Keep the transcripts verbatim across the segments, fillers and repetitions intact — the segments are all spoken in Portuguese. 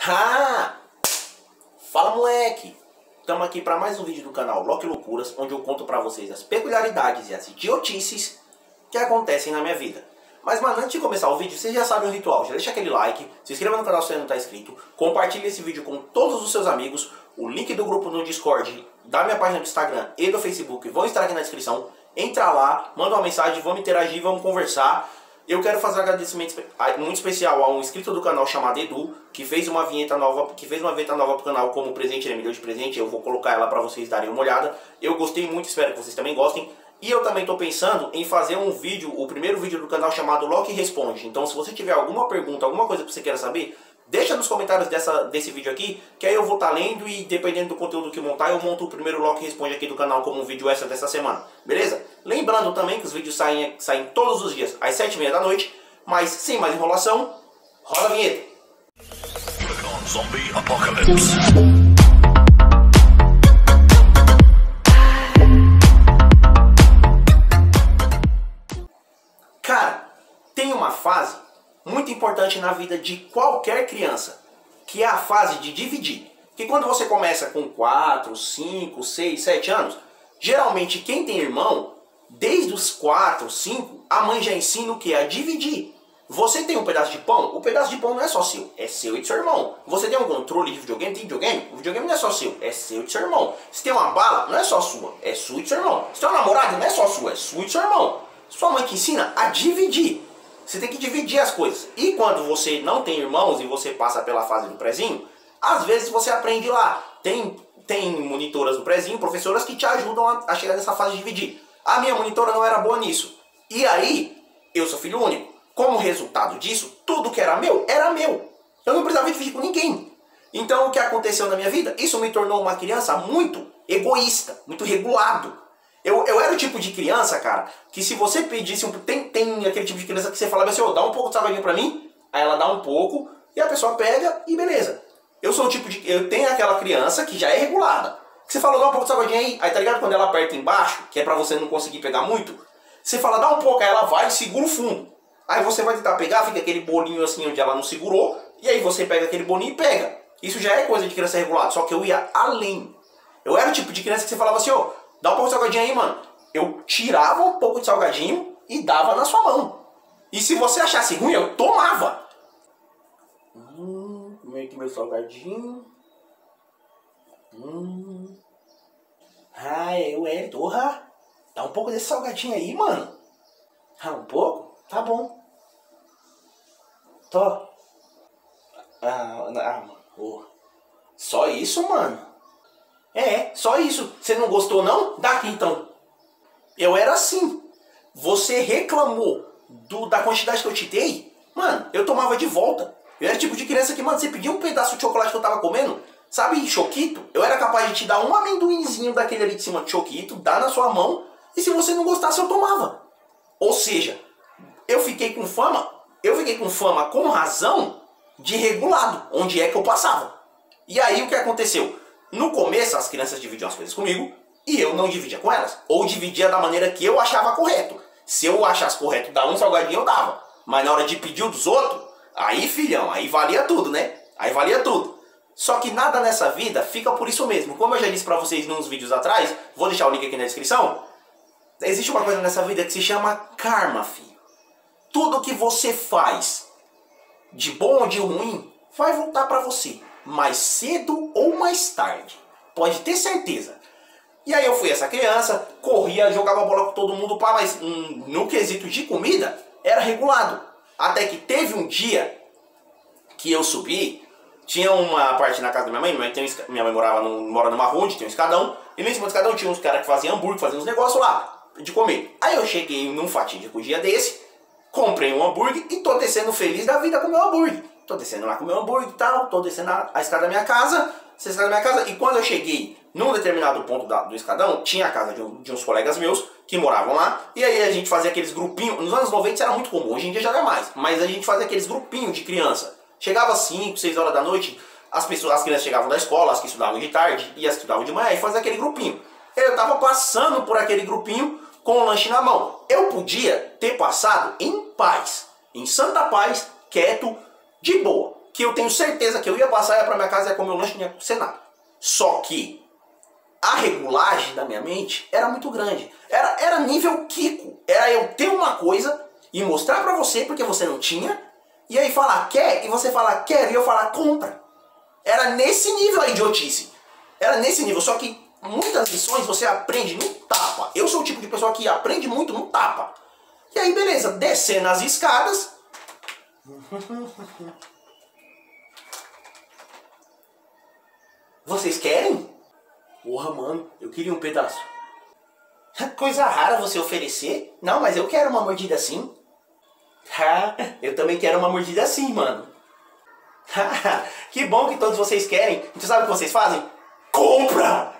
Ah! Fala, moleque! Estamos aqui para mais um vídeo do canal Loki Loucuras, onde eu conto para vocês as peculiaridades e as idiotices que acontecem na minha vida. Mas, mano, antes de começar o vídeo, vocês já sabem o ritual. Já deixa aquele like, se inscreva no canal se você não está inscrito, compartilhe esse vídeo com todos os seus amigos. O link do grupo no Discord, da minha página do Instagram e do Facebook vão estar aqui na descrição. Entra lá, manda uma mensagem, vamos interagir, vamos conversar. Eu quero fazer um agradecimento muito especial a um inscrito do canal chamado Edu, que fez uma vinheta nova, que fez uma vinheta nova pro canal como presente, ele me deu de presente. Eu vou colocar ela para vocês darem uma olhada. Eu gostei muito, espero que vocês também gostem. E eu também estou pensando em fazer um vídeo, o primeiro vídeo do canal chamado Loki Responde. Então, se você tiver alguma pergunta, alguma coisa que você queira saber, deixa nos comentários dessa, desse vídeo aqui, que aí eu vou estar lendo e dependendo do conteúdo que montar, eu monto o primeiro Loki Responde aqui do canal como um vídeo extra dessa semana. Beleza? Lembrando também que os vídeos saem, saem todos os dias às sete e meia da noite. Mas sem mais enrolação, roda a vinheta. Zombie Apocalypse. Cara, tem uma fase muito importante na vida de qualquer criança, que é a fase de dividir. Que quando você começa com quatro, cinco, seis, sete anos, geralmente quem tem irmão, desde os quatro, cinco, a mãe já ensina o que? A dividir. Você tem um pedaço de pão, o pedaço de pão não é só seu, é seu e do seu irmão. Você tem um controle de videogame, tem videogame, o videogame não é só seu, é seu e do seu irmão. Se tem uma bala, não é só sua, é sua e do seu irmão. Se tem uma namorada, não é só sua, é sua e do seu irmão. Sua mãe que ensina a dividir. Você tem que dividir as coisas. E quando você não tem irmãos e você passa pela fase do prezinho, às vezes você aprende lá. Tem, tem monitoras do prezinho, professoras que te ajudam a, a chegar nessa fase de dividir. A minha monitora não era boa nisso. E aí, eu sou filho único. Como resultado disso, tudo que era meu, era meu. Eu não precisava dividir com ninguém. Então, o que aconteceu na minha vida? Isso me tornou uma criança muito egoísta, muito regulado. Eu, eu era o tipo de criança, cara, que se você pedisse um... Tem, tem aquele tipo de criança que você falava assim, ô, dá um pouco de salgadinho pra mim. Aí ela dá um pouco, e a pessoa pega e beleza. Eu sou o tipo de... Eu tenho aquela criança que já é regulada. Que você fala, dá um pouco de salgadinho aí. Aí tá ligado quando ela aperta embaixo, que é pra você não conseguir pegar muito? Você fala, dá um pouco, aí ela vai e segura o fundo. Aí você vai tentar pegar, fica aquele bolinho assim onde ela não segurou, e aí você pega aquele bolinho e pega. Isso já é coisa de criança regulada, só que eu ia além. Eu era o tipo de criança que você falava assim, ô, dá um pouco de salgadinho aí, mano. Eu tirava um pouco de salgadinho e dava na sua mão. E se você achasse ruim, eu tomava. Hum, como é que meu salgadinho? Hum. Ah, eu é, torra. Dá um pouco desse salgadinho aí, mano. Ah, um pouco? Tá bom. Tô. Ah, ah mano. Oh. Só isso, mano? É, só isso. Você não gostou, não? Dá aqui, então. Eu era assim. Você reclamou do, da quantidade que eu te dei? Mano, eu tomava de volta. Eu era tipo de criança que, mano, você pediu um pedaço de chocolate que eu tava comendo, sabe, choquito? Eu era capaz de te dar um amendoinzinho daquele ali de cima de choquito, dar na sua mão, e se você não gostasse, eu tomava. Ou seja... Eu fiquei com fama, eu fiquei com fama com razão de regulado, onde é que eu passava. E aí o que aconteceu? No começo as crianças dividiam as coisas comigo e eu não dividia com elas. Ou dividia da maneira que eu achava correto. Se eu achasse correto dar um salgadinho eu dava. Mas na hora de pedir o dos outros, aí filhão, aí valia tudo, né? Aí valia tudo. Só que nada nessa vida fica por isso mesmo. Como eu já disse pra vocês nos vídeos atrás, vou deixar o link aqui na descrição. Existe uma coisa nessa vida que se chama karma, filho. Tudo que você faz, de bom ou de ruim, vai voltar para você. Mais cedo ou mais tarde. Pode ter certeza. E aí eu fui essa criança, corria, jogava bola com todo mundo, pá, mas hum, no quesito de comida, era regulado. Até que teve um dia que eu subi, tinha uma parte na casa da minha mãe, minha mãe, tem um, minha mãe morava num, mora numa rua onde tem um escadão, e nesse escadão tinha uns caras que faziam hambúrguer, faziam uns negócios lá, de comer. Aí eu cheguei num fatídico dia desse, comprei um hambúrguer e tô descendo feliz da vida com o meu hambúrguer. Tô descendo lá com o meu hambúrguer e tal, tô descendo a, a escada da minha casa, a escada da minha casa, e quando eu cheguei num determinado ponto da, do escadão, tinha a casa de, um, de uns colegas meus que moravam lá, e aí a gente fazia aqueles grupinhos, nos anos noventa isso era muito comum, hoje em dia já não é mais, mas a gente fazia aqueles grupinhos de criança. Chegava às cinco, seis horas da noite, as, pessoas, as crianças chegavam da escola, as que estudavam de tarde e as que estudavam de manhã, e fazia aquele grupinho. Eu tava passando por aquele grupinho com o lanche na mão. Eu podia ter passado em paz, em santa paz, quieto, de boa. que eu tenho certeza que eu ia passar, ia pra minha casa, ia comer o lanche, não ia acontecer nada. Só que a regulagem da minha mente era muito grande. Era, era nível Kiko. Era eu ter uma coisa e mostrar pra você porque você não tinha. E aí falar quer, e você falar quero, e eu falar compra. Era nesse nível a idiotice. Era nesse nível, só que muitas lições você aprende no tapa. Eu sou o tipo de pessoa que aprende muito no tapa. E aí beleza, descendo as escadas. Vocês querem? Porra, mano, eu queria um pedaço. Coisa rara você oferecer? Não, mas eu quero uma mordida assim. Eu também quero uma mordida assim, mano. Que bom que todos vocês querem. Então sabe o que vocês fazem? Compra!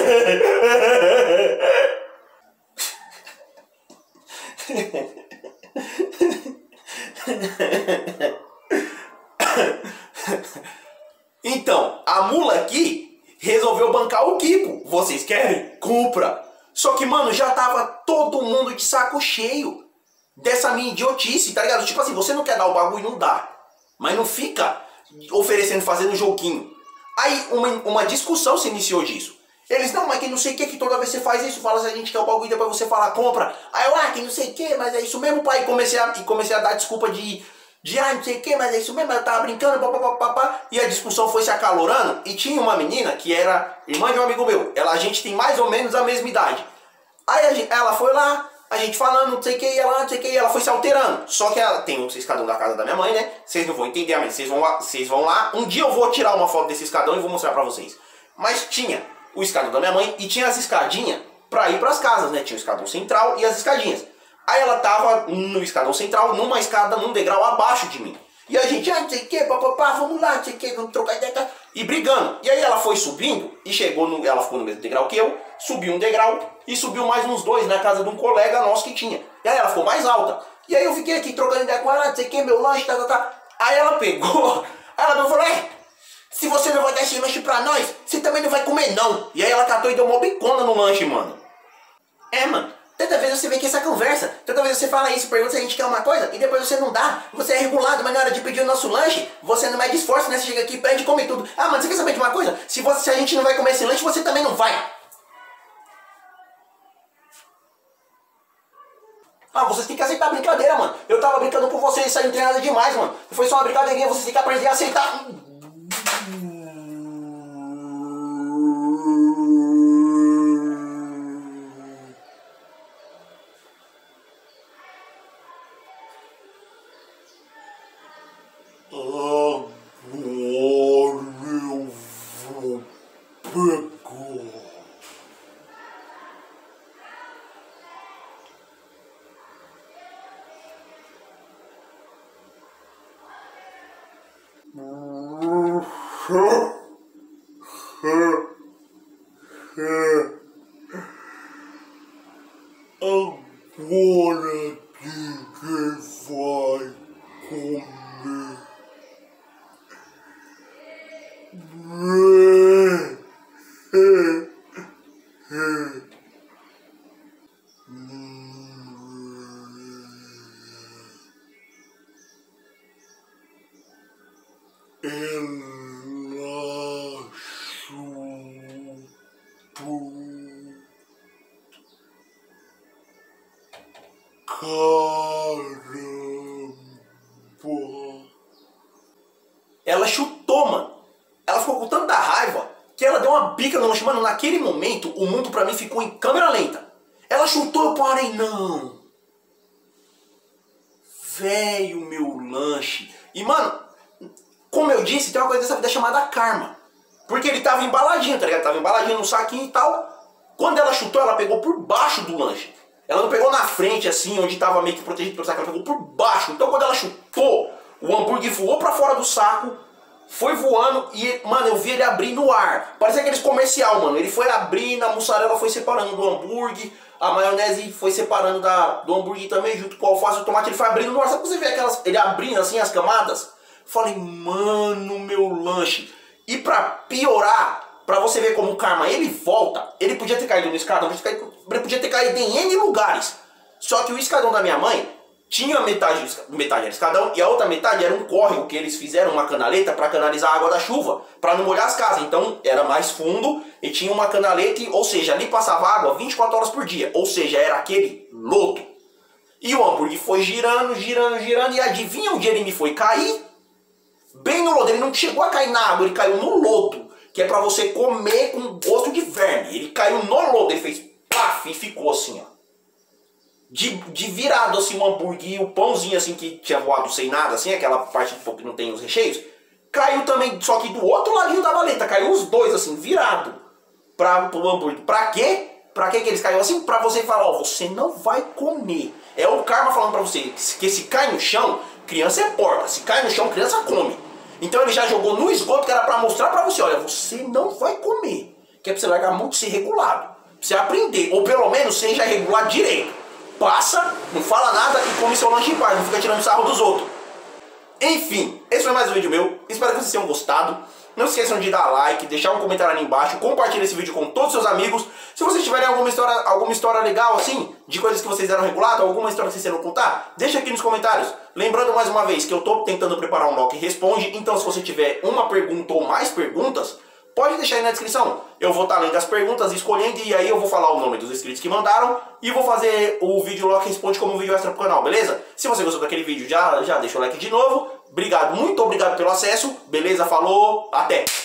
Então, a mula aqui resolveu bancar o Kiko. Vocês querem? Compra! Só que, mano, já tava todo mundo de saco cheio dessa minha idiotice, tá ligado? Tipo assim, você não quer dar o bagulho, não dá. Mas não fica oferecendo, fazendo joguinho. Aí uma, uma discussão se iniciou disso. Eles, não, mas que não sei o que, que toda vez você faz isso, fala se a gente quer o bagulho e depois você fala, compra. Aí eu, ah, que não sei o que, mas é isso mesmo, pai. E comecei a, e comecei a dar desculpa de, de, ah, não sei o que, mas é isso mesmo, eu tava brincando, papapá. E a discussão foi se acalorando. E tinha uma menina que era irmã de um amigo meu. Ela, a gente tem mais ou menos a mesma idade. Aí a gente, ela foi lá, a gente falando, não sei o que, e ela, não sei o que, e ela foi se alterando. Só que ela tem um escadão da casa da minha mãe, né? Vocês não vão entender, mas vocês vão lá, vocês vão lá. Um dia eu vou tirar uma foto desse escadão e vou mostrar pra vocês. Mas tinha o escadão da minha mãe e tinha as escadinhas pra ir pras casas, né? Tinha o escadão central e as escadinhas. Aí ela tava no escadão central, numa escada, num degrau abaixo de mim. E a gente, ah, não sei o que, papapá, vamos lá, não sei o que, vamos trocar ideia. E brigando. E aí ela foi subindo e chegou no. Ela ficou no mesmo degrau que eu, subiu um degrau e subiu mais uns dois na casa de um colega nosso que tinha. E aí ela ficou mais alta. E aí eu fiquei aqui trocando ideia com ela, não sei o que, meu lanche, tá, tá, tá. Aí ela pegou, aí ela falou, é, se você não vai dar esse lanche pra nós, você também não vai comer não. E aí ela catou e deu uma bicona no lanche, mano. É, mano. Tanta vez você vem com essa conversa, tanta vez você fala isso, pergunta se a gente quer uma coisa, e depois você não dá, você é regulado, mas na hora de pedir o nosso lanche, você não mede esforço, né? Você chega aqui, pede e come tudo. Ah, mano, você quer saber de uma coisa? Se, você, se a gente não vai comer esse lanche, você também não vai. Ah, vocês têm que aceitar a brincadeira, mano. Eu tava brincando com vocês, isso aí não tem nada demais, mano. Foi só uma brincadeirinha, vocês têm que aprender a aceitar. Agora que vai comer. Ela chutou, mano. Ela ficou com tanta raiva que ela deu uma bica no lanche. Mano, naquele momento, o mundo pra mim ficou em câmera lenta. Ela chutou, eu parei, não. Velho, meu lanche. E, mano, como eu disse, tem uma coisa dessa vida chamada karma. Porque ele tava embaladinho, tá ligado? Tava embaladinho no saquinho e tal. Quando ela chutou, ela pegou por baixo do lanche. Ela não pegou na frente, assim, onde tava meio que protegido pelo saco. Ela pegou por baixo. Então, quando ela chutou, o hambúrguer voou pra fora do saco, foi voando e, mano, eu vi ele abrir no ar. Parecia aqueles comercial, mano. Ele foi abrindo, a mussarela foi separando do hambúrguer, a maionese foi separando da, do hambúrguer também, junto com o alface e o tomate, ele foi abrindo no ar. Sabe quando você vê aquelas, ele abrindo assim as camadas? Falei, mano, meu lanche. E pra piorar, pra você ver como o karma, ele volta, ele podia ter caído no escadão, ele podia ter caído em N lugares. Só que o escadão da minha mãe tinha metade, metade era escadão e a outra metade era um córrego que eles fizeram uma canaleta para canalizar a água da chuva, para não molhar as casas. Então era mais fundo e tinha uma canaleta, ou seja, ali passava água vinte e quatro horas por dia, ou seja, era aquele lodo. E o hambúrguer foi girando, girando, girando, e adivinha onde ele me foi cair? Bem no lodo. Ele não chegou a cair na água, ele caiu no lodo, que é para você comer com gosto de verme. Ele caiu no lodo, ele fez paf e ficou assim, ó. De, de virado assim o hambúrguer e o pãozinho assim que tinha voado sem nada, assim, aquela parte que não tem os recheios, caiu também, só que do outro ladinho da valeta, caiu os dois assim, virado para o hambúrguer. Pra quê? Pra quê que eles caíram assim? Pra você falar, ó, você não vai comer. É o karma falando pra você que, que se cai no chão, criança é porca. Se cai no chão, criança come. Então ele já jogou no esgoto que era pra mostrar pra você, olha, você não vai comer. Que é pra você largar a mão de ser regulado. Pra você aprender, ou pelo menos seja regulado direito. Passa, não fala nada e come seu lanche em paz, não fica tirando sarro dos outros. Enfim, esse foi mais um vídeo meu. Espero que vocês tenham gostado. Não se esqueçam de dar like, deixar um comentário ali embaixo, compartilhe esse vídeo com todos os seus amigos. Se vocês tiverem alguma história, alguma história legal assim, de coisas que vocês deram regulado, alguma história que vocês queiram contar, deixa aqui nos comentários. Lembrando mais uma vez que eu tô tentando preparar um Loki Responde, então se você tiver uma pergunta ou mais perguntas, pode deixar aí na descrição. Eu vou estar lendo as perguntas, escolhendo, e aí eu vou falar o nome dos inscritos que mandaram e vou fazer o vídeo Loki Responde como um vídeo extra pro canal, beleza? Se você gostou daquele vídeo, já, já deixa o like de novo. Obrigado, muito obrigado pelo acesso. Beleza? Falou, até!